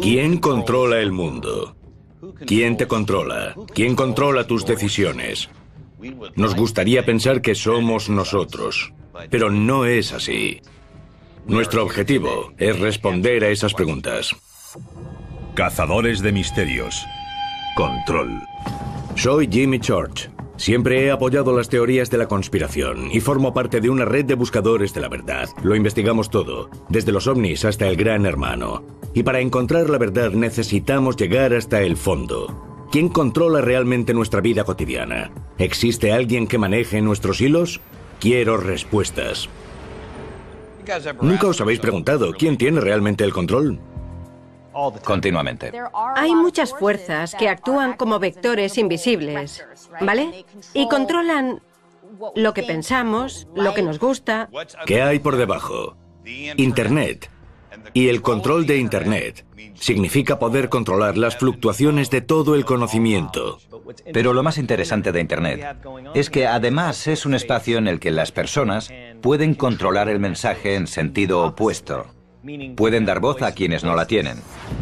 ¿Quién controla el mundo? ¿Quién te controla? ¿Quién controla tus decisiones? Nos gustaría pensar que somos nosotros, pero no es así. Nuestro objetivo es responder a esas preguntas. Cazadores de misterios. Control. Soy Jimmy Church. Siempre he apoyado las teorías de la conspiración y formo parte de una red de buscadores de la verdad. Lo investigamos todo, desde los ovnis hasta el Gran Hermano. Y para encontrar la verdad necesitamos llegar hasta el fondo. ¿Quién controla realmente nuestra vida cotidiana? ¿Existe alguien que maneje nuestros hilos? Quiero respuestas. ¿Nunca os habéis preguntado quién tiene realmente el control? Continuamente. Hay muchas fuerzas que actúan como vectores invisibles, ¿vale? Y controlan lo que pensamos, lo que nos gusta. ¿Qué hay por debajo? Internet. Y el control de Internet significa poder controlar las fluctuaciones de todo el conocimiento. Pero lo más interesante de Internet es que además es un espacio en el que las personas pueden controlar el mensaje en sentido opuesto. Pueden dar voz a quienes no la tienen.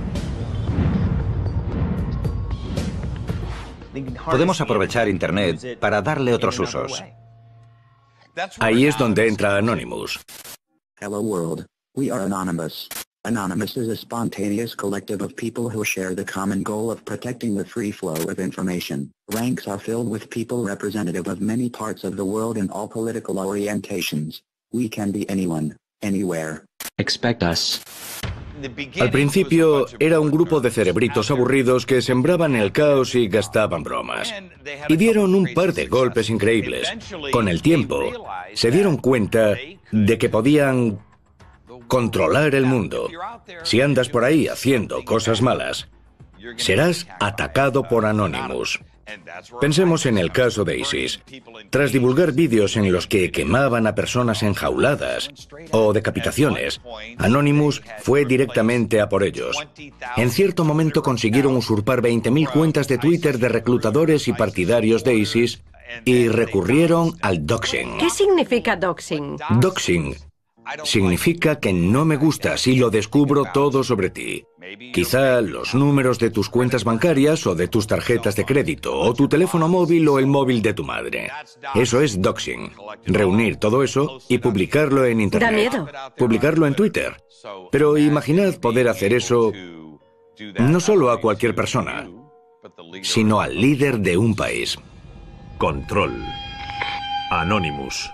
Podemos aprovechar Internet para darle otros usos. Ahí es donde entra Anonymous. Hello world, we are Anonymous. Anonymous is a spontaneous collective of people who share the common goal of protecting the free flow of information. Ranks are filled with people representative of many parts of the world and all political orientations. We can be anyone, anywhere. Expect us. Al principio era un grupo de cerebritos aburridos que sembraban el caos y gastaban bromas. Y dieron un par de golpes increíbles. Con el tiempo, se dieron cuenta de que podían controlar el mundo. Si andas por ahí haciendo cosas malas, serás atacado por Anonymous. Pensemos en el caso de ISIS. Tras divulgar vídeos en los que quemaban a personas enjauladas o decapitaciones, Anonymous fue directamente a por ellos. En cierto momento consiguieron usurpar 20.000 cuentas de Twitter de reclutadores y partidarios de ISIS y recurrieron al doxing. ¿Qué significa doxing? Doxing significa que no me gustas y lo descubro todo sobre ti. Quizá los números de tus cuentas bancarias o de tus tarjetas de crédito, o tu teléfono móvil o el móvil de tu madre. Eso es doxing. Reunir todo eso y publicarlo en Internet. Da miedo. Publicarlo en Twitter. Pero imaginad poder hacer eso no solo a cualquier persona, sino al líder de un país. Control. Anonymous.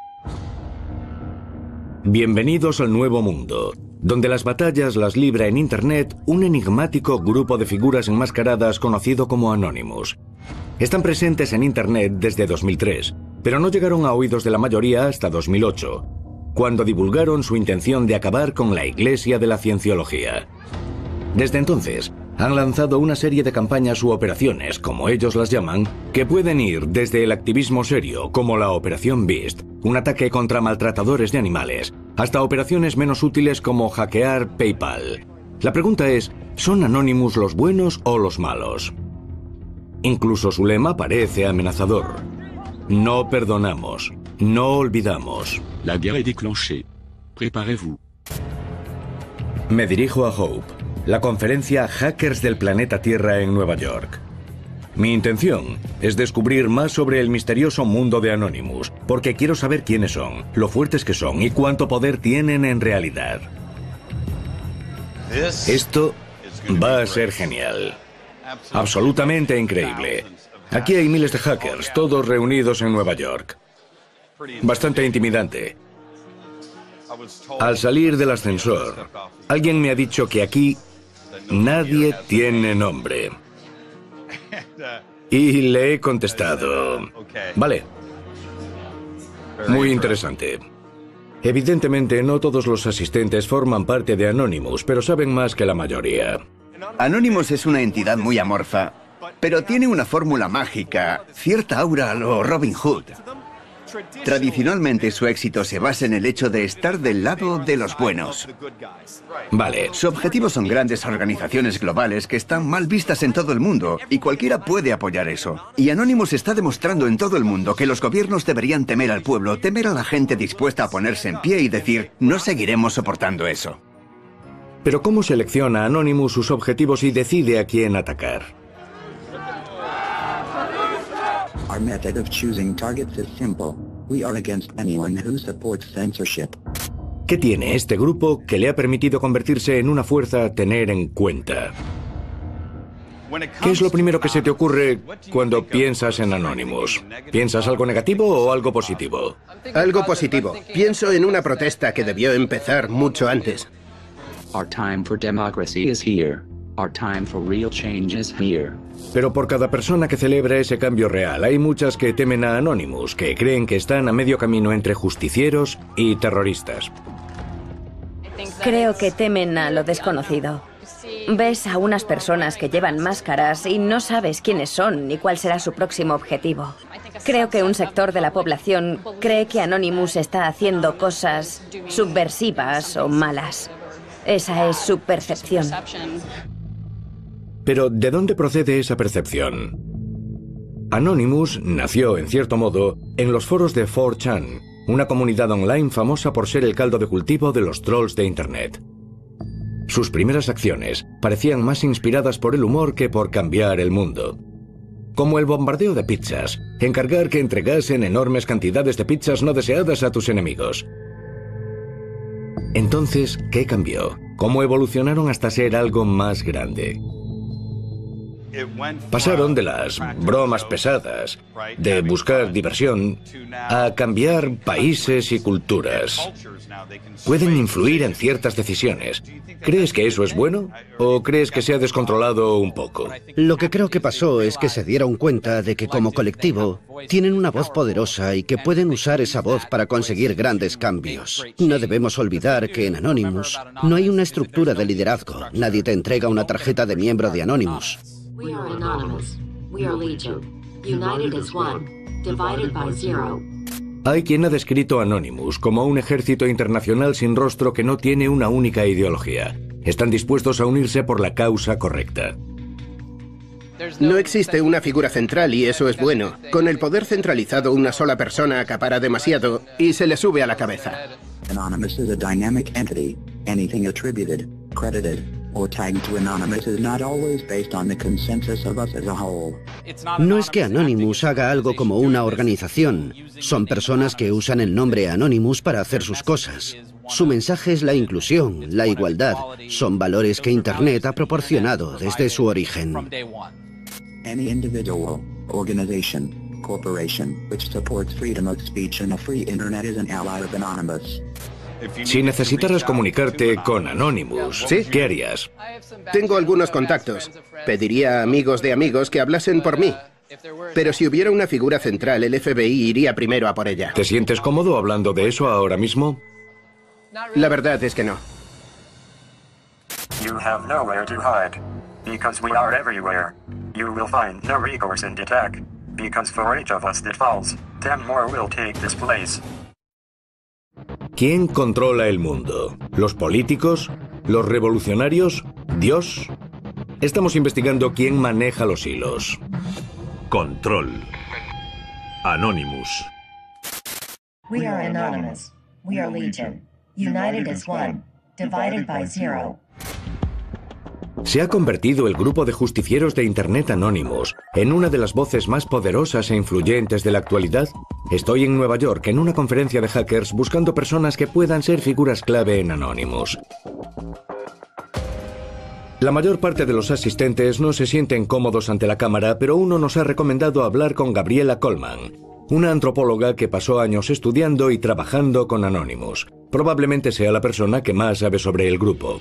Bienvenidos al nuevo mundo, donde las batallas las libra en Internet un enigmático grupo de figuras enmascaradas conocido como Anonymous. Están presentes en Internet desde 2003, pero no llegaron a oídos de la mayoría hasta 2008, cuando divulgaron su intención de acabar con la Iglesia de la Cienciología. Desde entonces, han lanzado una serie de campañas u operaciones, como ellos las llaman, que pueden ir desde el activismo serio, como la Operación Beast, un ataque contra maltratadores de animales, hasta operaciones menos útiles como hackear PayPal. La pregunta es, ¿son Anonymous los buenos o los malos? Incluso su lema parece amenazador. No perdonamos, no olvidamos. La guerre est déclenchée. Préparez-vous. Me dirijo a Hope, la conferencia Hackers del Planeta Tierra en Nueva York. Mi intención es descubrir más sobre el misterioso mundo de Anonymous, porque quiero saber quiénes son, lo fuertes que son y cuánto poder tienen en realidad. Esto va a ser genial. Absolutamente increíble. Aquí hay miles de hackers, todos reunidos en Nueva York. Bastante intimidante. Al salir del ascensor, alguien me ha dicho que aquí nadie tiene nombre. Y le he contestado, vale. Muy interesante. Evidentemente no todos los asistentes forman parte de Anonymous, pero saben más que la mayoría. Anonymous es una entidad muy amorfa, pero tiene una fórmula mágica, cierta aura a lo Robin Hood. Tradicionalmente su éxito se basa en el hecho de estar del lado de los buenos. Vale. Su objetivo son grandes organizaciones globales que están mal vistas en todo el mundo, y cualquiera puede apoyar eso. Y Anonymous está demostrando en todo el mundo que los gobiernos deberían temer al pueblo, temer a la gente dispuesta a ponerse en pie y decir, no seguiremos soportando eso. Pero ¿cómo selecciona Anonymous sus objetivos y decide a quién atacar? Our method of choosing targets is simple. We are against anyone who supports censorship. ¿Qué tiene este grupo que le ha permitido convertirse en una fuerza a tener en cuenta? ¿Qué es lo primero que se te ocurre cuando piensas en Anonymous? ¿Piensas algo negativo o algo positivo? Algo positivo. Pienso en una protesta que debió empezar mucho antes. Our time for democracy is here. Our time for real change is here. Pero por cada persona que celebra ese cambio real, hay muchas que temen a Anonymous, que creen que están a medio camino entre justicieros y terroristas. Creo que temen a lo desconocido. Ves a unas personas que llevan máscaras y no sabes quiénes son ni cuál será su próximo objetivo. Creo que un sector de la población cree que Anonymous está haciendo cosas subversivas o malas. Esa es su percepción. Pero ¿de dónde procede esa percepción? Anonymous nació, en cierto modo, en los foros de 4chan, una comunidad online famosa por ser el caldo de cultivo de los trolls de Internet. Sus primeras acciones parecían más inspiradas por el humor que por cambiar el mundo. Como el bombardeo de pizzas, encargar que entregasen enormes cantidades de pizzas no deseadas a tus enemigos. Entonces, ¿qué cambió? ¿Cómo evolucionaron hasta ser algo más grande? Pasaron de las bromas pesadas, de buscar diversión, a cambiar países y culturas. Pueden influir en ciertas decisiones. ¿Crees que eso es bueno o crees que se ha descontrolado un poco? Lo que creo que pasó es que se dieron cuenta de que como colectivo tienen una voz poderosa y que pueden usar esa voz para conseguir grandes cambios. No debemos olvidar que en Anonymous no hay una estructura de liderazgo. Nadie te entrega una tarjeta de miembro de Anonymous. We are anonymous. We are legion. United as one. Divided by zero. Hay quien ha descrito a Anonymous como un ejército internacional sin rostro que no tiene una única ideología. Están dispuestos a unirse por la causa correcta. No existe una figura central y eso es bueno. Con el poder centralizado, una sola persona acapara demasiado y se le sube a la cabeza. Anonymous is a dynamic entity. Anything attributed, credited, or tagged to Anonymous is not always based on the consensus of us as a whole. No es que Anonymous haga algo como una organización. Son personas que usan el nombre Anonymous para hacer sus cosas. Su mensaje es la inclusión, la igualdad. Son valores que Internet ha proporcionado desde su origen. Any individual, organization, corporation, which supports freedom of speech and a free internet is an ally of Anonymous. Si necesitaras comunicarte con Anonymous, ¿sí? ¿Qué harías? Tengo algunos contactos. Pediría a amigos de amigos que hablasen por mí. Pero si hubiera una figura central, el FBI iría primero a por ella. ¿Te sientes cómodo hablando de eso ahora mismo? La verdad es que no. You have nowhere to hide, because we are everywhere. You will find no recourse in attack, because for each of us that falls, 10 more will take this place. ¿Quién controla el mundo? ¿Los políticos? ¿Los revolucionarios? ¿Dios? Estamos investigando quién maneja los hilos. Control. Anonymous. We are anonymous. We are legion. United as one. Divided by zero. Se ha convertido el grupo de justicieros de Internet Anonymous en una de las voces más poderosas e influyentes de la actualidad. Estoy en Nueva York en una conferencia de hackers buscando personas que puedan ser figuras clave en Anonymous. La mayor parte de los asistentes no se sienten cómodos ante la cámara, pero uno nos ha recomendado hablar con Gabriela Coleman, una antropóloga que pasó años estudiando y trabajando con Anonymous. Probablemente sea la persona que más sabe sobre el grupo.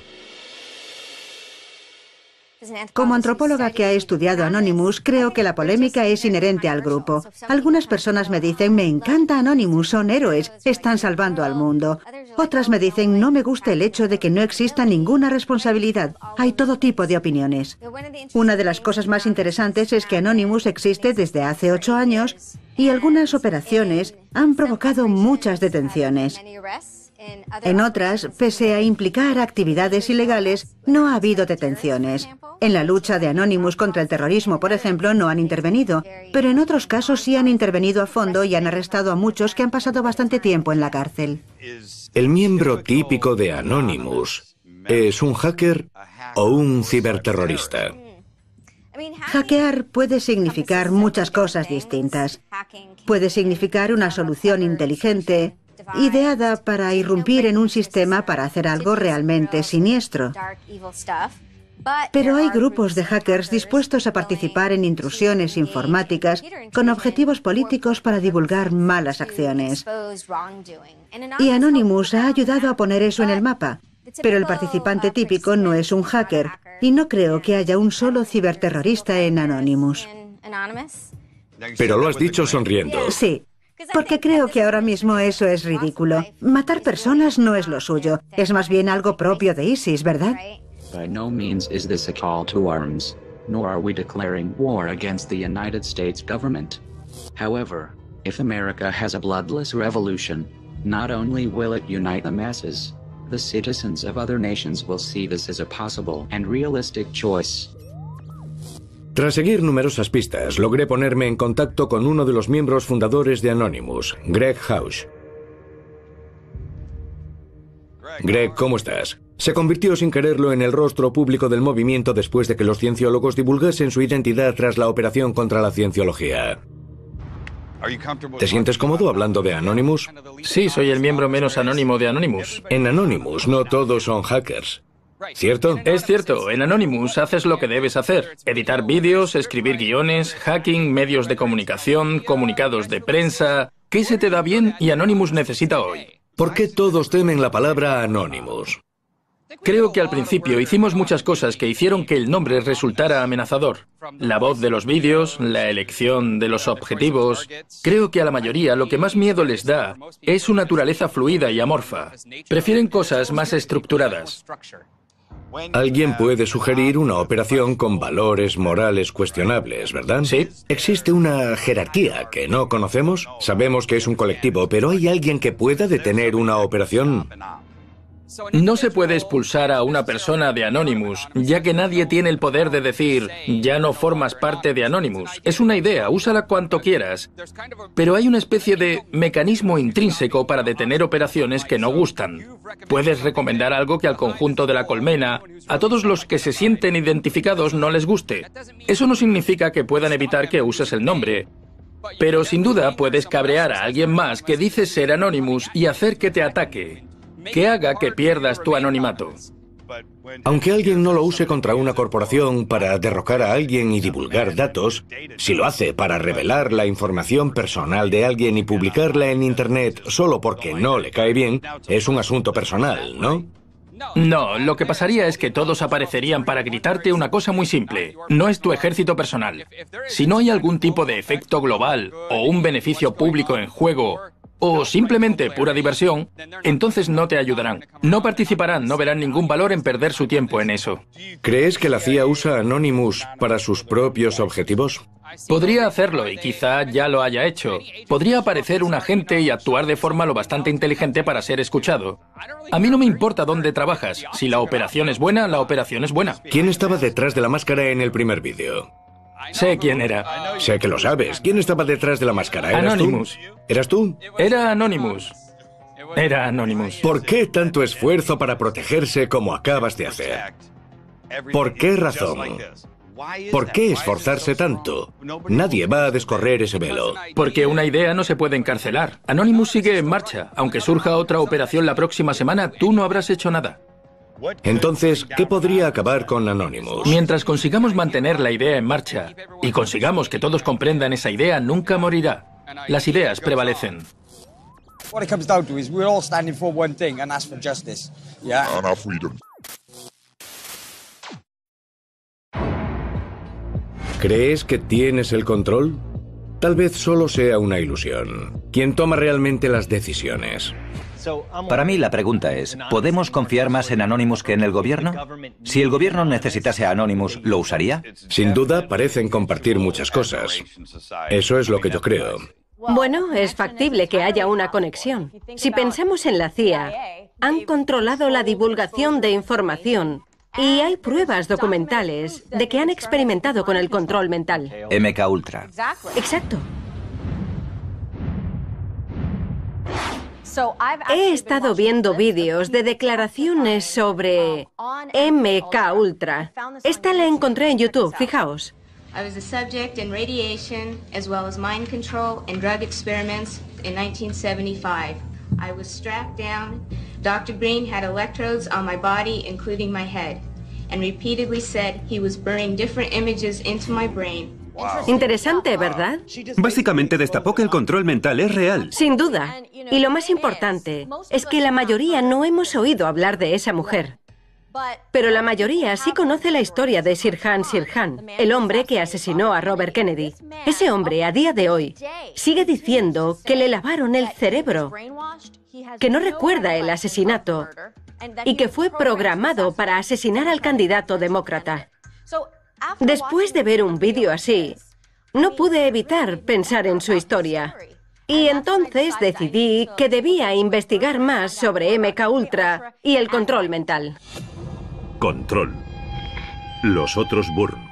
Como antropóloga que ha estudiado Anonymous, creo que la polémica es inherente al grupo. Algunas personas me dicen, me encanta Anonymous, son héroes, están salvando al mundo. Otras me dicen, no me gusta el hecho de que no exista ninguna responsabilidad. Hay todo tipo de opiniones. Una de las cosas más interesantes es que Anonymous existe desde hace 8 años y algunas operaciones han provocado muchas detenciones. En otras, pese a implicar actividades ilegales, no ha habido detenciones. En la lucha de Anonymous contra el terrorismo, por ejemplo, no han intervenido, pero en otros casos sí han intervenido a fondo y han arrestado a muchos que han pasado bastante tiempo en la cárcel. El miembro típico de Anonymous ¿Es un hacker o un ciberterrorista? Hackear puede significar muchas cosas distintas. Puede significar una solución inteligente, ideada para irrumpir en un sistema para hacer algo realmente siniestro. Pero hay grupos de hackers dispuestos a participar en intrusiones informáticas con objetivos políticos para divulgar malas acciones. Y Anonymous ha ayudado a poner eso en el mapa. Pero el participante típico no es un hacker, y no creo que haya un solo ciberterrorista en Anonymous. Pero lo has dicho sonriendo. Sí, porque creo que ahora mismo eso es ridículo. Matar personas no es lo suyo, es más bien algo propio de ISIS, ¿verdad? By no means is this a call to arms, nor are we declaring war against the United States government. However, if America has a bloodless revolution, not only will it unite the masses, the citizens of other nations will see this as a possible and realistic choice. Tras seguir numerosas pistas, logré ponerme en contacto con uno de los miembros fundadores de Anonymous, Greg Hausch. Greg, ¿cómo estás? Se convirtió sin quererlo en el rostro público del movimiento después de que los cienciólogos divulgasen su identidad tras la operación contra la cienciología. ¿Te sientes cómodo hablando de Anonymous? Sí, soy el miembro menos anónimo de Anonymous. En Anonymous no todos son hackers, ¿cierto? Es cierto, en Anonymous haces lo que debes hacer. Editar vídeos, escribir guiones, hacking, medios de comunicación, comunicados de prensa. ¿Qué se te da bien y Anonymous necesita hoy? ¿Por qué todos temen la palabra Anonymous? Creo que al principio hicimos muchas cosas que hicieron que el nombre resultara amenazador. La voz de los vídeos, la elección de los objetivos. Creo que a la mayoría lo que más miedo les da es su naturaleza fluida y amorfa. Prefieren cosas más estructuradas. Alguien puede sugerir una operación con valores morales cuestionables, ¿verdad? Sí. ¿Existe una jerarquía que no conocemos? Sabemos que es un colectivo, pero ¿hay alguien que pueda detener una operación? No se puede expulsar a una persona de Anonymous, ya que nadie tiene el poder de decir, ya no formas parte de Anonymous. Es una idea, úsala cuanto quieras. Pero hay una especie de mecanismo intrínseco para detener operaciones que no gustan. Puedes recomendar algo que al conjunto de la colmena, a todos los que se sienten identificados, no les guste. Eso no significa que puedan evitar que uses el nombre. Pero sin duda puedes cabrear a alguien más que dice ser Anonymous y hacer que te ataque. Que haga que pierdas tu anonimato. Aunque alguien no lo use contra una corporación para derrocar a alguien y divulgar datos, si lo hace para revelar la información personal de alguien y publicarla en Internet solo porque no le cae bien, es un asunto personal, ¿no? No, lo que pasaría es que todos aparecerían para gritarte una cosa muy simple. No es tu ejército personal. Si no hay algún tipo de efecto global o un beneficio público en juego, o simplemente pura diversión, entonces no te ayudarán. No participarán, no verán ningún valor en perder su tiempo en eso. ¿Crees que la CIA usa Anonymous para sus propios objetivos? Podría hacerlo y quizá ya lo haya hecho. Podría aparecer un agente y actuar de forma lo bastante inteligente para ser escuchado. A mí no me importa dónde trabajas. Si la operación es buena, la operación es buena. ¿Quién estaba detrás de la máscara en el primer vídeo? Sé quién era. Sé que lo sabes. ¿Quién estaba detrás de la máscara? ¿Eras Anonymous. tú? ¿Eras tú? Era Anonymous. Era Anonymous. ¿Por qué tanto esfuerzo para protegerse como acabas de hacer? ¿Por qué razón? ¿Por qué esforzarse tanto? Nadie va a descorrer ese velo. Porque una idea no se puede encarcelar. Anonymous sigue en marcha. Aunque surja otra operación la próxima semana, tú no habrás hecho nada. Entonces, ¿qué podría acabar con Anonymous? Mientras consigamos mantener la idea en marcha y consigamos que todos comprendan esa idea, nunca morirá. Las ideas prevalecen. What it comes down to is we're all standing for one thing, and that's for justice. Yeah. And our freedom. ¿Crees que tienes el control? Tal vez solo sea una ilusión. ¿Quién toma realmente las decisiones? Para mí la pregunta es, ¿podemos confiar más en Anonymous que en el gobierno? Si el gobierno necesitase a Anonymous, ¿lo usaría? Sin duda parecen compartir muchas cosas. Eso es lo que yo creo. Bueno, es factible que haya una conexión. Si pensamos en la CIA, han controlado la divulgación de información y hay pruebas documentales de que han experimentado con el control mental. MK Ultra. Exacto. He estado viendo vídeos de declaraciones sobre MK Ultra. Esta la encontré en YouTube, fijaos. I was a subject in radiation as well as mind control and drug experiments in 1975. I was strapped down. Dr. Green had electrodes on my body, including my head, and repeatedly said he was burning different images into my brain. Interesante, ¿verdad? Básicamente destapó que el control mental es real. Sin duda. Y lo más importante es que la mayoría no hemos oído hablar de esa mujer. Pero la mayoría sí conoce la historia de Sirhan Sirhan, el hombre que asesinó a Robert Kennedy. Ese hombre, a día de hoy, sigue diciendo que le lavaron el cerebro, que no recuerda el asesinato y que fue programado para asesinar al candidato demócrata. Después de ver un vídeo así, no pude evitar pensar en su historia. Y entonces decidí que debía investigar más sobre MK Ultra y el control mental. Control. Los otros Bourne.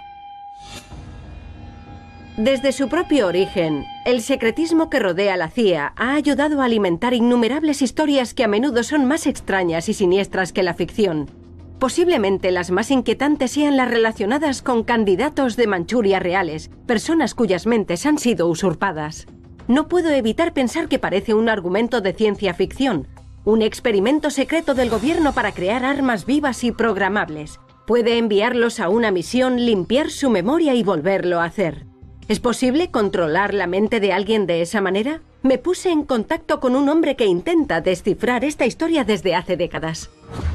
Desde su propio origen, el secretismo que rodea a la CIA ha ayudado a alimentar innumerables historias que a menudo son más extrañas y siniestras que la ficción. Posiblemente las más inquietantes sean las relacionadas con candidatos de Manchuria reales, personas cuyas mentes han sido usurpadas. No puedo evitar pensar que parece un argumento de ciencia ficción, un experimento secreto del gobierno para crear armas vivas y programables. Puede enviarlos a una misión, limpiar su memoria y volverlo a hacer. ¿Es posible controlar la mente de alguien de esa manera? Me puse en contacto con un hombre que intenta descifrar esta historia desde hace décadas.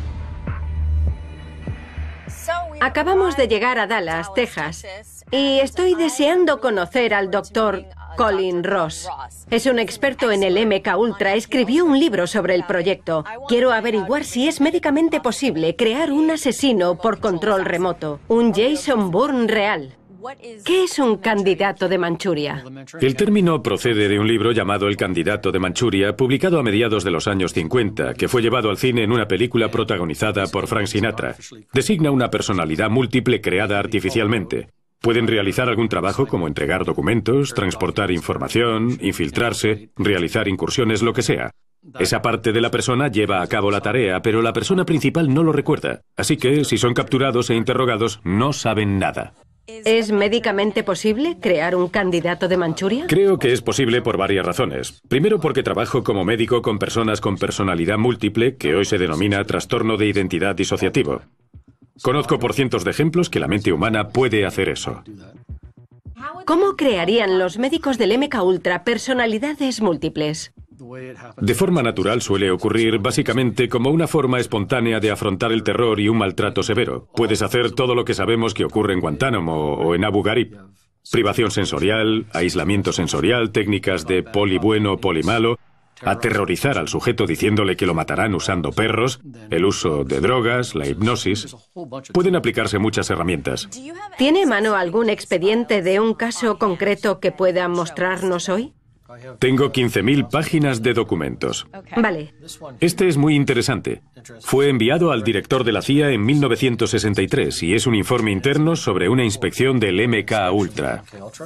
Acabamos de llegar a Dallas, Texas, y estoy deseando conocer al doctor Colin Ross. Es un experto en el MK Ultra, escribió un libro sobre el proyecto. Quiero averiguar si es médicamente posible crear un asesino por control remoto, un Jason Bourne real. ¿Qué es un candidato de Manchuria? El término procede de un libro llamado El candidato de Manchuria, publicado a mediados de los años 50, que fue llevado al cine en una película protagonizada por Frank Sinatra. Designa una personalidad múltiple creada artificialmente. Pueden realizar algún trabajo como entregar documentos, transportar información, infiltrarse, realizar incursiones, lo que sea. Esa parte de la persona lleva a cabo la tarea, pero la persona principal no lo recuerda. Así que, si son capturados e interrogados, no saben nada. ¿Es médicamente posible crear un candidato de Manchuria? Creo que es posible por varias razones. Primero, porque trabajo como médico con personas con personalidad múltiple, que hoy se denomina trastorno de identidad disociativo. Conozco por cientos de ejemplos que la mente humana puede hacer eso. ¿Cómo crearían los médicos del MK Ultra personalidades múltiples? De forma natural suele ocurrir básicamente como una forma espontánea de afrontar el terror y un maltrato severo. Puedes hacer todo lo que sabemos que ocurre en Guantánamo o en Abu Ghraib. Privación sensorial, aislamiento sensorial, técnicas de poli bueno, poli malo, aterrorizar al sujeto diciéndole que lo matarán usando perros, el uso de drogas, la hipnosis. Pueden aplicarse muchas herramientas. ¿Tiene a mano algún expediente de un caso concreto que pueda mostrarnos hoy? Tengo 15.000 páginas de documentos. Vale. Este es muy interesante. Fue enviado al director de la CIA en 1963 y es un informe interno sobre una inspección del MK Ultra.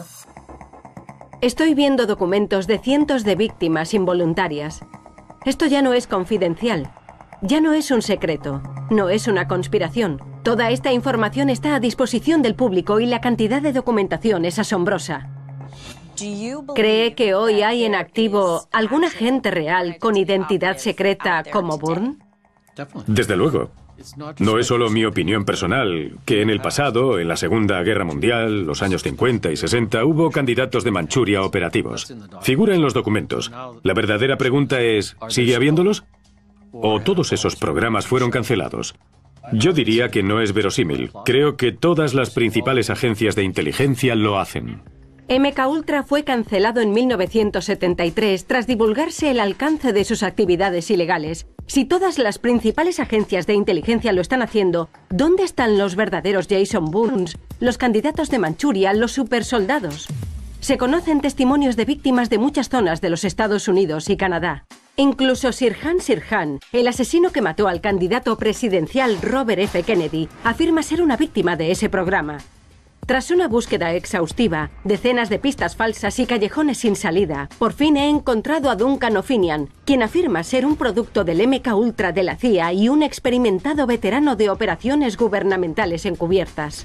Estoy viendo documentos de cientos de víctimas involuntarias. Esto ya no es confidencial. Ya no es un secreto. No es una conspiración. Toda esta información está a disposición del público y la cantidad de documentación es asombrosa. ¿Cree que hoy hay en activo algún agente real con identidad secreta como Bourne? Desde luego. No es solo mi opinión personal, que en el pasado, en la Segunda Guerra Mundial, los años 50 y 60, hubo candidatos de Manchuria operativos. Figura en los documentos. La verdadera pregunta es, ¿sigue habiéndolos? ¿O todos esos programas fueron cancelados? Yo diría que no es verosímil. Creo que todas las principales agencias de inteligencia lo hacen. MK Ultra fue cancelado en 1973 tras divulgarse el alcance de sus actividades ilegales. Si todas las principales agencias de inteligencia lo están haciendo, ¿dónde están los verdaderos Jason Bournes, los candidatos de Manchuria, los supersoldados? Se conocen testimonios de víctimas de muchas zonas de los Estados Unidos y Canadá. Incluso Sirhan Sirhan, el asesino que mató al candidato presidencial Robert F. Kennedy, afirma ser una víctima de ese programa. Tras una búsqueda exhaustiva, decenas de pistas falsas y callejones sin salida, por fin he encontrado a Duncan O'Finian, quien afirma ser un producto del MK Ultra de la CIA y un experimentado veterano de operaciones gubernamentales encubiertas.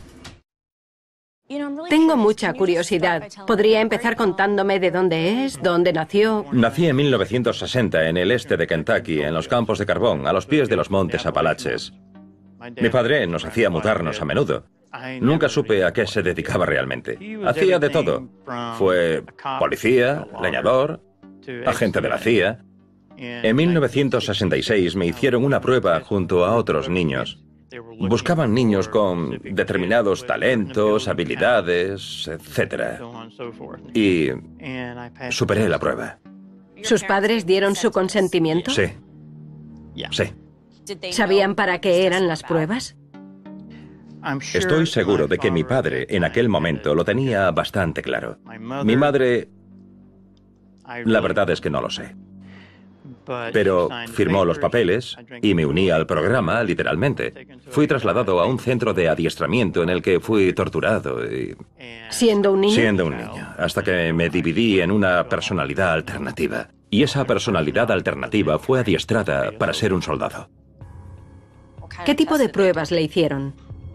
Tengo mucha curiosidad. ¿Podría empezar contándome de dónde es, dónde nació? Nací en 1960 en el este de Kentucky, en los campos de carbón, a los pies de los montes Apalaches. Mi padre nos hacía mudarnos a menudo. Nunca supe a qué se dedicaba realmente. Hacía de todo. Fue policía, leñador, agente de la CIA. En 1966 me hicieron una prueba junto a otros niños. Buscaban niños con determinados talentos, habilidades, etc. Y superé la prueba. ¿Sus padres dieron su consentimiento? Sí. Sí. ¿Sabían para qué eran las pruebas? Estoy seguro de que mi padre en aquel momento lo tenía bastante claro. Mi madre, la verdad es que no lo sé. Pero firmó los papeles y me uní al programa, literalmente. Fui trasladado a un centro de adiestramiento en el que fui torturado y... ¿Siendo un niño? Siendo un niño, hasta que me dividí en una personalidad alternativa. Y esa personalidad alternativa fue adiestrada para ser un soldado. ¿Qué tipo de pruebas le hicieron?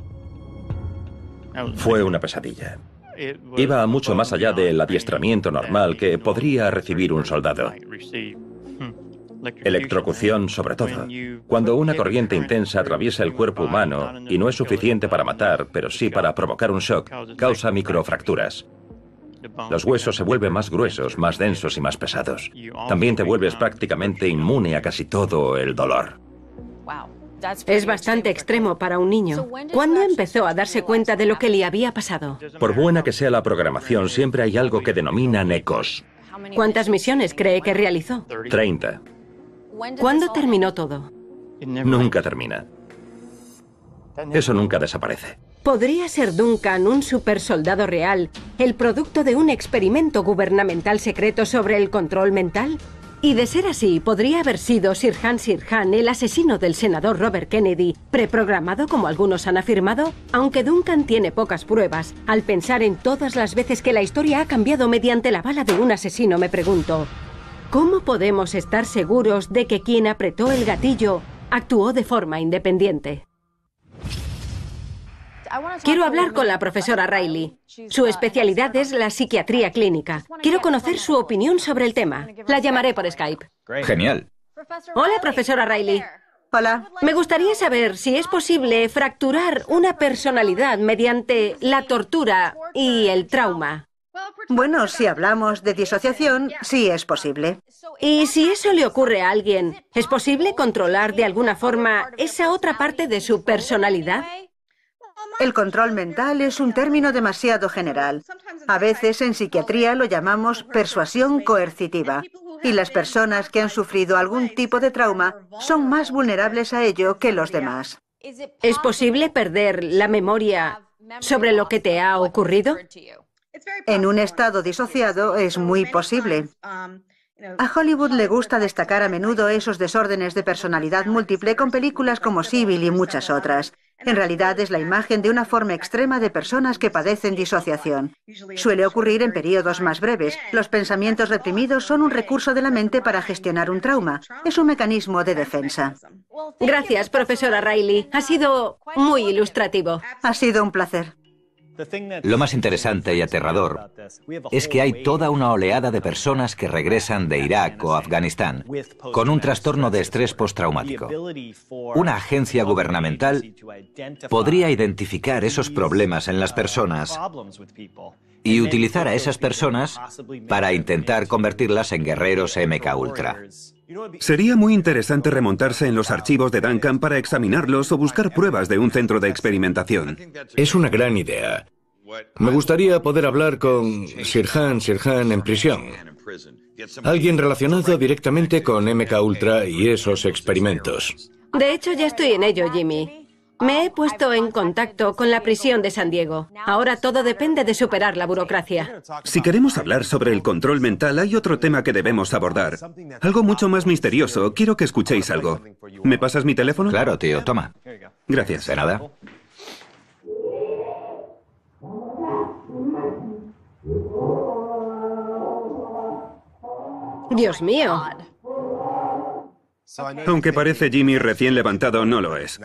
Fue una pesadilla. Iba mucho más allá del adiestramiento normal que podría recibir un soldado. Electrocución, sobre todo. Cuando una corriente intensa atraviesa el cuerpo humano y no es suficiente para matar, pero sí para provocar un shock, causa microfracturas. Los huesos se vuelven más gruesos, más densos y más pesados. También te vuelves prácticamente inmune a casi todo el dolor. Es bastante extremo para un niño. ¿Cuándo empezó a darse cuenta de lo que le había pasado? Por buena que sea la programación, siempre hay algo que denominan ecos. ¿Cuántas misiones cree que realizó? 30. ¿Cuándo terminó todo? Nunca termina. Eso nunca desaparece. ¿Podría ser Duncan un supersoldado real, el producto de un experimento gubernamental secreto sobre el control mental? Y de ser así, ¿podría haber sido Sirhan Sirhan, el asesino del senador Robert Kennedy, preprogramado como algunos han afirmado? Aunque Duncan tiene pocas pruebas, al pensar en todas las veces que la historia ha cambiado mediante la bala de un asesino, me pregunto, ¿cómo podemos estar seguros de que quien apretó el gatillo actuó de forma independiente? Quiero hablar con la profesora Riley. Su especialidad es la psiquiatría clínica. Quiero conocer su opinión sobre el tema. La llamaré por Skype. Genial. Hola, profesora Riley. Hola. Me gustaría saber si es posible fracturar una personalidad mediante la tortura y el trauma. Bueno, si hablamos de disociación, sí es posible. Y si eso le ocurre a alguien, ¿es posible controlar de alguna forma esa otra parte de su personalidad? El control mental es un término demasiado general. A veces en psiquiatría lo llamamos persuasión coercitiva. Y las personas que han sufrido algún tipo de trauma son más vulnerables a ello que los demás. ¿Es posible perder la memoria sobre lo que te ha ocurrido? En un estado disociado es muy posible. A Hollywood le gusta destacar a menudo esos desórdenes de personalidad múltiple con películas como Civil y muchas otras. En realidad es la imagen de una forma extrema de personas que padecen disociación. Suele ocurrir en periodos más breves. Los pensamientos reprimidos son un recurso de la mente para gestionar un trauma. Es un mecanismo de defensa. Gracias, profesora Riley. Ha sido muy ilustrativo. Ha sido un placer. Lo más interesante y aterrador es que hay toda una oleada de personas que regresan de Irak o Afganistán con un trastorno de estrés postraumático. Una agencia gubernamental podría identificar esos problemas en las personas y utilizar a esas personas para intentar convertirlas en guerreros MK Ultra. Sería muy interesante remontarse en los archivos de Duncan para examinarlos o buscar pruebas de un centro de experimentación. Es una gran idea. Me gustaría poder hablar con Sirhan Sirhan en prisión. Alguien relacionado directamente con MK Ultra y esos experimentos. De hecho, ya estoy en ello, Jimmy. Me he puesto en contacto con la prisión de San Diego. Ahora todo depende de superar la burocracia. Si queremos hablar sobre el control mental, hay otro tema que debemos abordar. Algo mucho más misterioso. Quiero que escuchéis algo. ¿Me pasas mi teléfono? Claro, tío. Toma. Gracias. De nada. Dios mío. Aunque parece Jimmy recién levantado, no lo es.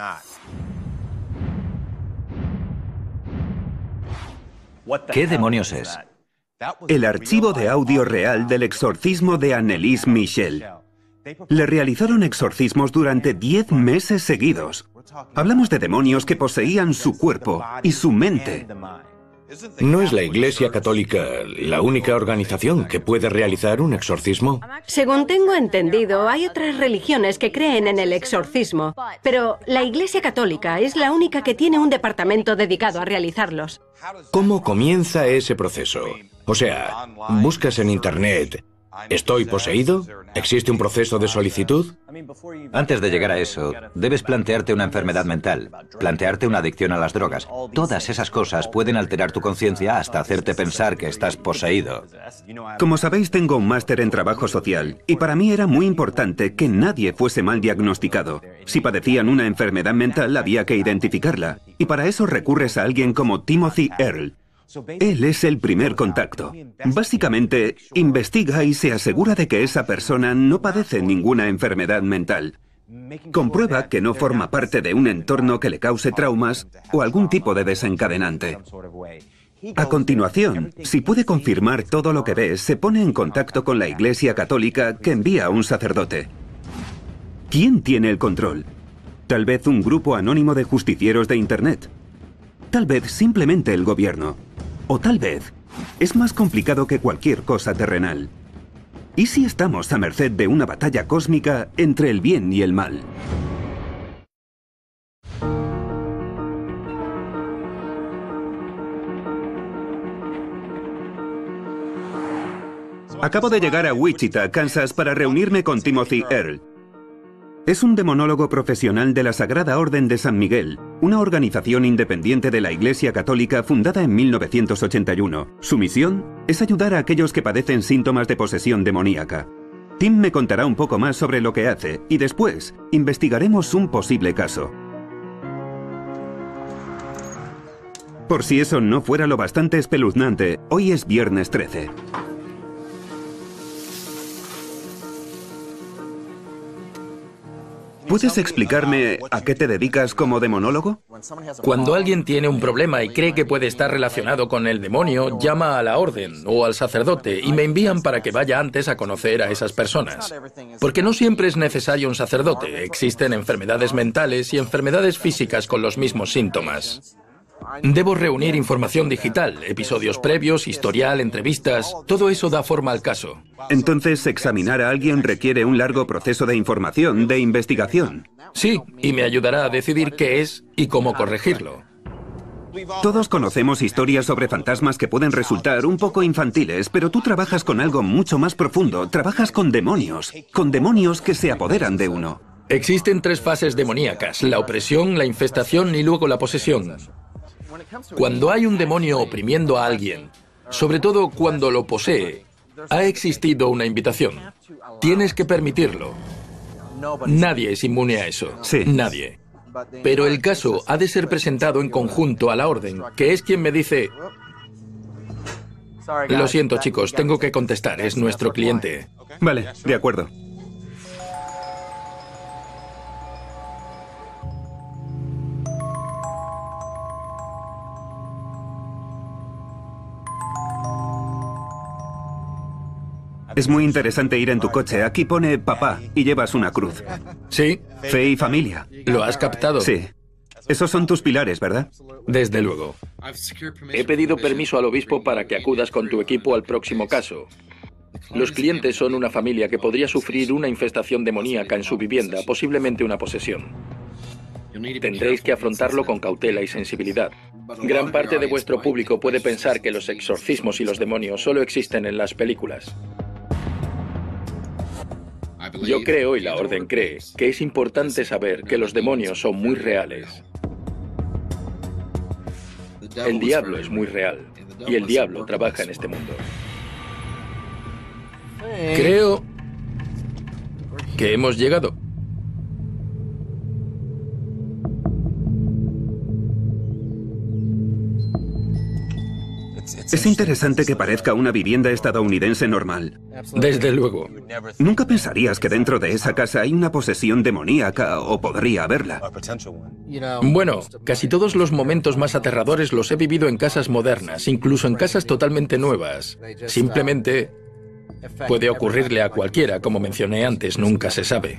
¿Qué demonios es? El archivo de audio real del exorcismo de Anneliese Michel. Le realizaron exorcismos durante 10 meses seguidos. Hablamos de demonios que poseían su cuerpo y su mente. ¿No es la Iglesia Católica la única organización que puede realizar un exorcismo? Según tengo entendido, hay otras religiones que creen en el exorcismo, pero la Iglesia Católica es la única que tiene un departamento dedicado a realizarlos. ¿Cómo comienza ese proceso? O sea, buscas en Internet, ¿estoy poseído? ¿Existe un proceso de solicitud? Antes de llegar a eso, debes plantearte una enfermedad mental, plantearte una adicción a las drogas. Todas esas cosas pueden alterar tu conciencia hasta hacerte pensar que estás poseído. Como sabéis, tengo un máster en trabajo social, y para mí era muy importante que nadie fuese mal diagnosticado. Si padecían una enfermedad mental, había que identificarla, y para eso recurres a alguien como Timothy Earle. Él es el primer contacto. Básicamente, investiga y se asegura de que esa persona no padece ninguna enfermedad mental. Comprueba que no forma parte de un entorno que le cause traumas o algún tipo de desencadenante. A continuación, si puede confirmar todo lo que ve, se pone en contacto con la Iglesia Católica, que envía a un sacerdote. ¿Quién tiene el control? Tal vez un grupo anónimo de justicieros de Internet. Tal vez simplemente el gobierno. O tal vez es más complicado que cualquier cosa terrenal. ¿Y si estamos a merced de una batalla cósmica entre el bien y el mal? Acabo de llegar a Wichita, Kansas, para reunirme con Timothy Earle. Es un demonólogo profesional de la Sagrada Orden de San Miguel, una organización independiente de la Iglesia Católica fundada en 1981. Su misión es ayudar a aquellos que padecen síntomas de posesión demoníaca. Tim me contará un poco más sobre lo que hace y después investigaremos un posible caso. Por si eso no fuera lo bastante espeluznante, hoy es viernes 13. ¿Puedes explicarme a qué te dedicas como demonólogo? Cuando alguien tiene un problema y cree que puede estar relacionado con el demonio, llama a la orden o al sacerdote y me envían para que vaya antes a conocer a esas personas. Porque no siempre es necesario un sacerdote. Existen enfermedades mentales y enfermedades físicas con los mismos síntomas. Debo reunir información digital, episodios previos, historial, entrevistas. Todo eso da forma al caso. Entonces, examinar a alguien requiere un largo proceso de información, de investigación. Sí, y me ayudará a decidir qué es y cómo corregirlo. Todos conocemos historias sobre fantasmas que pueden resultar un poco infantiles, pero tú trabajas con algo mucho más profundo. Trabajas con demonios que se apoderan de uno. Existen 3 fases demoníacas: la opresión, la infestación y luego la posesión. Cuando hay un demonio oprimiendo a alguien, sobre todo cuando lo posee, ha existido una invitación. Tienes que permitirlo. Nadie es inmune a eso. Sí. Nadie. Pero el caso ha de ser presentado en conjunto a la orden, que es quien me dice: lo siento, chicos, tengo que contestar, es nuestro cliente. Vale, de acuerdo. Es muy interesante ir en tu coche. Aquí pone papá y llevas una cruz. Sí. Fe y familia. ¿Lo has captado? Sí. Esos son tus pilares, ¿verdad? Desde luego. He pedido permiso al obispo para que acudas con tu equipo al próximo caso. Los clientes son una familia que podría sufrir una infestación demoníaca en su vivienda, posiblemente una posesión. Tendréis que afrontarlo con cautela y sensibilidad. Gran parte de vuestro público puede pensar que los exorcismos y los demonios solo existen en las películas. Yo creo, y la orden cree, que es importante saber que los demonios son muy reales. El diablo es muy real, y el diablo trabaja en este mundo. Creo que hemos llegado. Es interesante que parezca una vivienda estadounidense normal. Desde luego. Nunca pensarías que dentro de esa casa hay una posesión demoníaca o podría haberla. Bueno, casi todos los momentos más aterradores los he vivido en casas modernas, incluso en casas totalmente nuevas. Simplemente puede ocurrirle a cualquiera, como mencioné antes, nunca se sabe.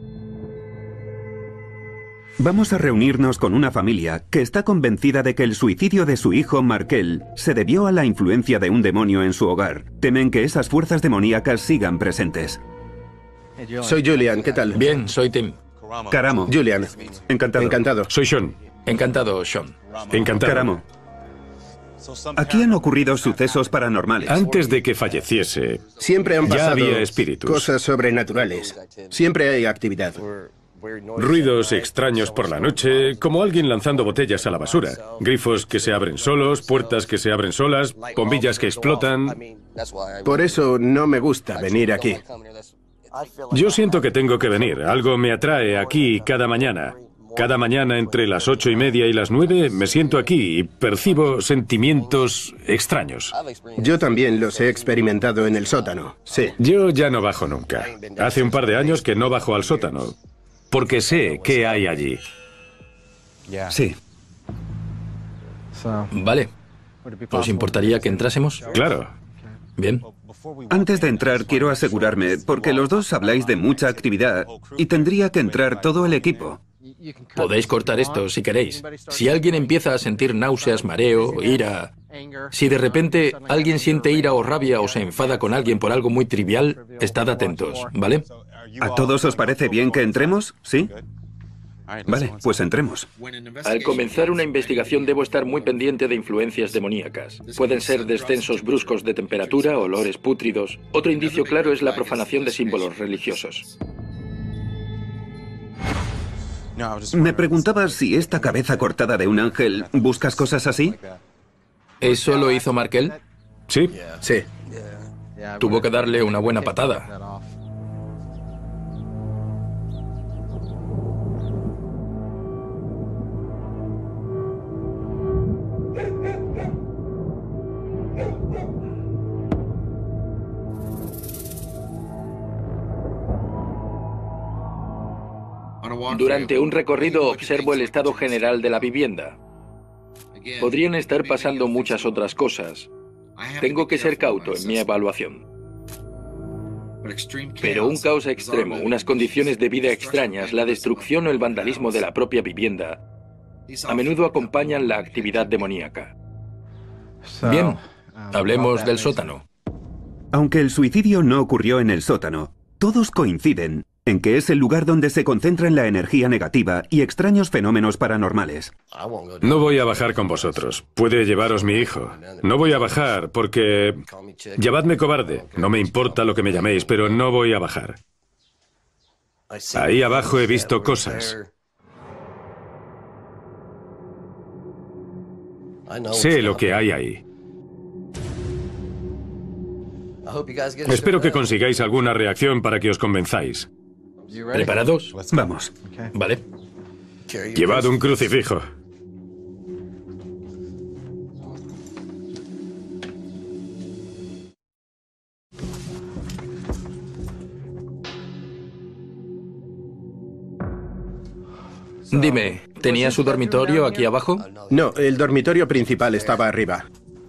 Vamos a reunirnos con una familia que está convencida de que el suicidio de su hijo Markel se debió a la influencia de un demonio en su hogar. Temen que esas fuerzas demoníacas sigan presentes. Soy Julian, ¿qué tal? Bien, soy Tim. Caramo. Julian. Encantado. Encantado. Soy Sean. Encantado, Sean. Encantado. Caramo. Aquí han ocurrido sucesos paranormales. Antes de que falleciese, siempre han pasado ya había espíritus. Cosas sobrenaturales. Siempre hay actividad. Ruidos extraños por la noche, como alguien lanzando botellas a la basura. Grifos que se abren solos, puertas que se abren solas, bombillas que explotan. Por eso no me gusta venir aquí. Yo siento que tengo que venir. Algo me atrae aquí cada mañana. Cada mañana entre las 8:30 y las 9 me siento aquí y percibo sentimientos extraños. Yo también los he experimentado en el sótano, sí. Yo ya no bajo nunca. Hace un par de años que no bajo al sótano, porque sé qué hay allí. Sí. Vale. ¿Os importaría que entrásemos? Claro. Bien. Antes de entrar quiero asegurarme, porque los dos habláis de mucha actividad y tendría que entrar todo el equipo. Podéis cortar esto si queréis. Si alguien empieza a sentir náuseas, mareo, ira... Si de repente alguien siente ira o rabia o se enfada con alguien por algo muy trivial, estad atentos, ¿vale? ¿A todos os parece bien que entremos? ¿Sí? Vale, pues entremos. Al comenzar una investigación debo estar muy pendiente de influencias demoníacas. Pueden ser descensos bruscos de temperatura, olores pútridos. Otro indicio claro es la profanación de símbolos religiosos. Me preguntaba si esta cabeza cortada de un ángel, ¿buscas cosas así? ¿Eso lo hizo Markel? Sí. Sí. Tuvo que darle una buena patada. Durante un recorrido observo el estado general de la vivienda. Podrían estar pasando muchas otras cosas. Tengo que ser cauto en mi evaluación. Pero un caos extremo, unas condiciones de vida extrañas, la destrucción o el vandalismo de la propia vivienda, a menudo acompañan la actividad demoníaca. Bien, hablemos del sótano. Aunque el suicidio no ocurrió en el sótano, todos coinciden en que es el lugar donde se concentran la energía negativa y extraños fenómenos paranormales. No voy a bajar con vosotros. Puede llevaros mi hijo. No voy a bajar porque... Llamadme cobarde. No me importa lo que me llaméis, pero no voy a bajar. Ahí abajo he visto cosas. Sé lo que hay ahí. Espero que consigáis alguna reacción para que os convenzáis. ¿Preparados? Vamos. Vale. Llevad un crucifijo. Dime, ¿tenía su dormitorio aquí abajo? No, el dormitorio principal estaba arriba.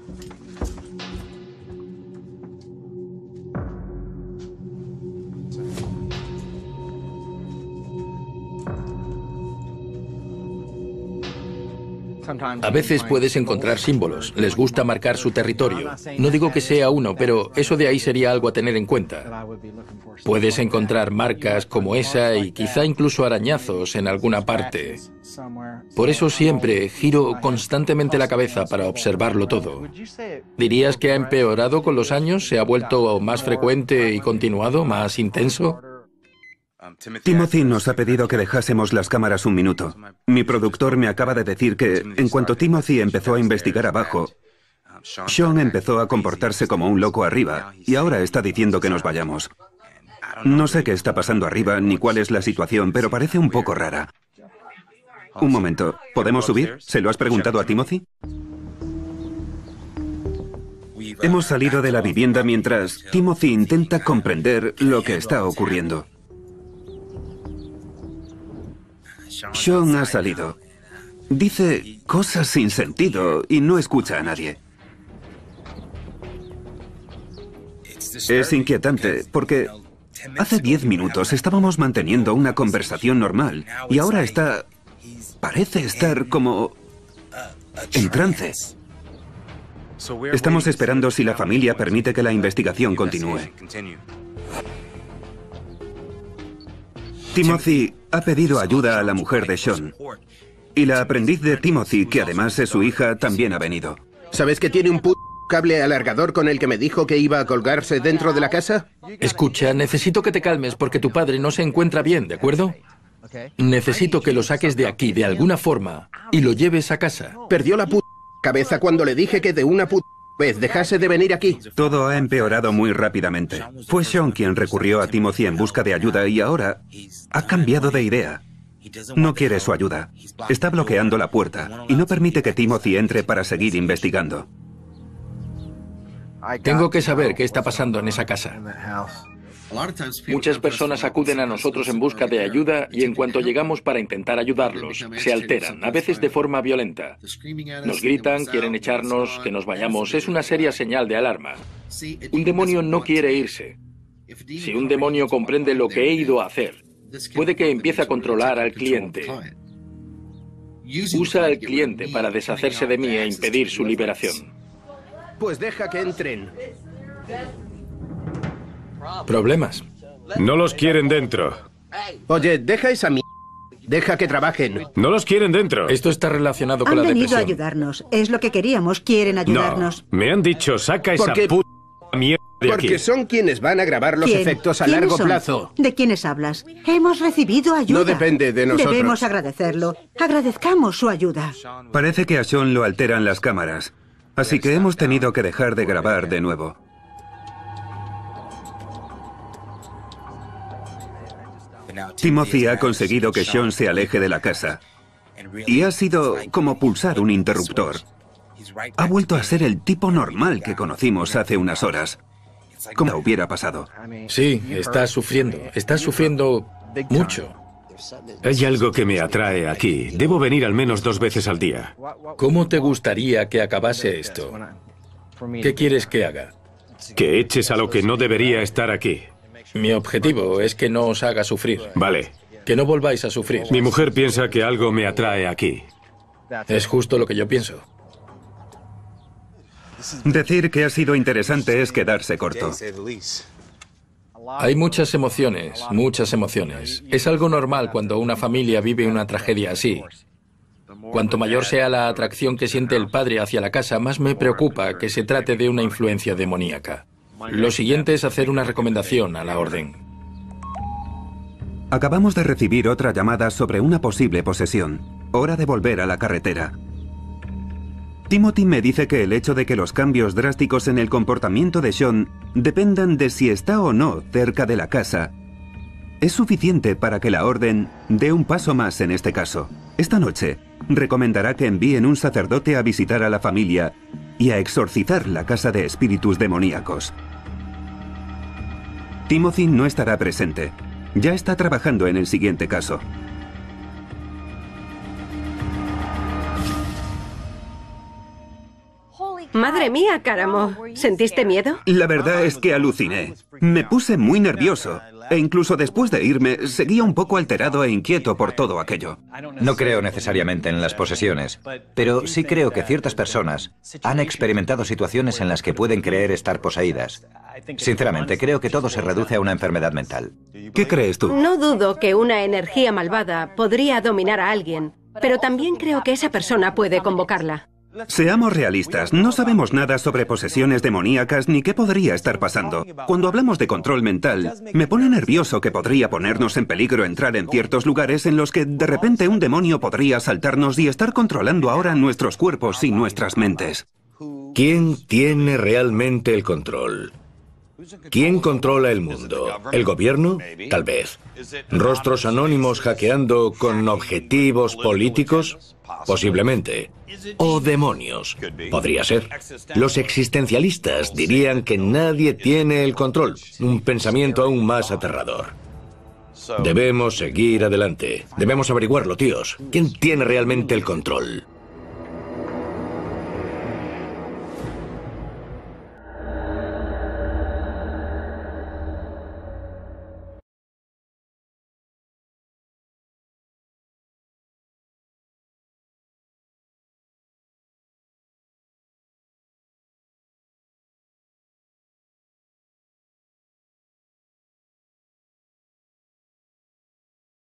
A veces puedes encontrar símbolos. Les gusta marcar su territorio. No digo que sea uno, pero eso de ahí sería algo a tener en cuenta. Puedes encontrar marcas como esa y quizá incluso arañazos en alguna parte. Por eso siempre giro constantemente la cabeza para observarlo todo. ¿Dirías que ha empeorado con los años? ¿Se ha vuelto más frecuente y continuado, más intenso? Timothy nos ha pedido que dejásemos las cámaras un minuto. Mi productor me acaba de decir que, en cuanto Timothy empezó a investigar abajo, Sean empezó a comportarse como un loco arriba y ahora está diciendo que nos vayamos. No sé qué está pasando arriba ni cuál es la situación, pero parece un poco rara. Un momento, ¿podemos subir? ¿Se lo has preguntado a Timothy? Hemos salido de la vivienda mientras Timothy intenta comprender lo que está ocurriendo. Sean ha salido. Dice cosas sin sentido y no escucha a nadie. Es inquietante porque hace 10 minutos estábamos manteniendo una conversación normal y ahora parece estar como en trance. Estamos esperando si la familia permite que la investigación continúe. Timothy ha pedido ayuda a la mujer de Sean. Y la aprendiz de Timothy, que además es su hija, también ha venido. ¿Sabes que tiene un cable alargador con el que me dijo que iba a colgarse dentro de la casa? Escucha, necesito que te calmes porque tu padre no se encuentra bien, ¿de acuerdo? Necesito que lo saques de aquí de alguna forma y lo lleves a casa. Perdió la cabeza cuando le dije que de una vez dejase de venir aquí. Todo ha empeorado muy rápidamente. Fue Sean quien recurrió a Timothy en busca de ayuda y ahora ha cambiado de idea. No quiere su ayuda. Está bloqueando la puerta y no permite que Timothy entre para seguir investigando. Tengo que saber qué está pasando en esa casa. Muchas personas acuden a nosotros en busca de ayuda y en cuanto llegamos para intentar ayudarlos, se alteran, a veces de forma violenta. Nos gritan, quieren echarnos, que nos vayamos. Es una seria señal de alarma. Un demonio no quiere irse. Si un demonio comprende lo que he ido a hacer, puede que empiece a controlar al cliente. Usa al cliente para deshacerse de mí e impedir su liberación. Pues deja que entren. ¿Problemas? No los quieren dentro. Oye, deja esa Deja que trabajen. No los quieren dentro. Esto está relacionado con la depresión. Han venido a ayudarnos. Es lo que queríamos. Quieren ayudarnos. No, me han dicho, saca esa puta mierda de aquí. Porque son quienes van a grabar los efectos a largo plazo. ¿De quiénes hablas? Hemos recibido ayuda. No depende de nosotros. Debemos agradecerlo. Agradezcamos su ayuda. Parece que a Sean lo alteran las cámaras. Así que hemos tenido que dejar de grabar de nuevo. Timothy ha conseguido que Sean se aleje de la casa. Y ha sido como pulsar un interruptor. Ha vuelto a ser el tipo normal que conocimos hace unas horas. Como hubiera pasado. Sí, está sufriendo mucho. Hay algo que me atrae aquí. Debo venir al menos 2 veces al día. ¿Cómo te gustaría que acabase esto? ¿Qué quieres que haga? Que eches a lo que no debería estar aquí. Mi objetivo es que no os haga sufrir. Vale. Que no volváis a sufrir. Mi mujer piensa que algo me atrae aquí. Es justo lo que yo pienso. Decir que ha sido interesante es quedarse corto. Hay muchas emociones, muchas emociones. Es algo normal cuando una familia vive una tragedia así. Cuanto mayor sea la atracción que siente el padre hacia la casa, más me preocupa que se trate de una influencia demoníaca. Lo siguiente es hacer una recomendación a la orden. Acabamos de recibir otra llamada sobre una posible posesión. Hora de volver a la carretera. Timothy me dice que el hecho de que los cambios drásticos en el comportamiento de Sean dependan de si está o no cerca de la casa es suficiente para que la orden dé un paso más en este caso. Esta noche recomendará que envíen un sacerdote a visitar a la familia y a exorcizar la casa de espíritus demoníacos. Timothy no estará presente. Ya está trabajando en el siguiente caso. Madre mía, Cáramo. ¿Sentiste miedo? La verdad es que aluciné. Me puse muy nervioso. E incluso después de irme, seguía un poco alterado e inquieto por todo aquello. No creo necesariamente en las posesiones, pero sí creo que ciertas personas han experimentado situaciones en las que pueden creer estar poseídas. Sinceramente, creo que todo se reduce a una enfermedad mental. ¿Qué crees tú? No dudo que una energía malvada podría dominar a alguien, pero también creo que esa persona puede convocarla. Seamos realistas, no sabemos nada sobre posesiones demoníacas ni qué podría estar pasando. Cuando hablamos de control mental, me pone nervioso que podría ponernos en peligro entrar en ciertos lugares en los que de repente un demonio podría asaltarnos y estar controlando ahora nuestros cuerpos y nuestras mentes. ¿Quién tiene realmente el control? ¿Quién controla el mundo? ¿El gobierno? Tal vez. ¿Rostros anónimos hackeando con objetivos políticos? Posiblemente. ¿O demonios? Podría ser. Los existencialistas dirían que nadie tiene el control. Un pensamiento aún más aterrador. Debemos seguir adelante. Debemos averiguarlo, tíos. ¿Quién tiene realmente el control?